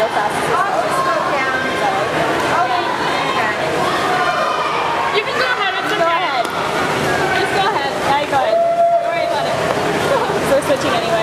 fast as this goes. You can go ahead. It's okay. Go ahead. Just go ahead. Now you go ahead. Don't worry about it. So we're switching anyway.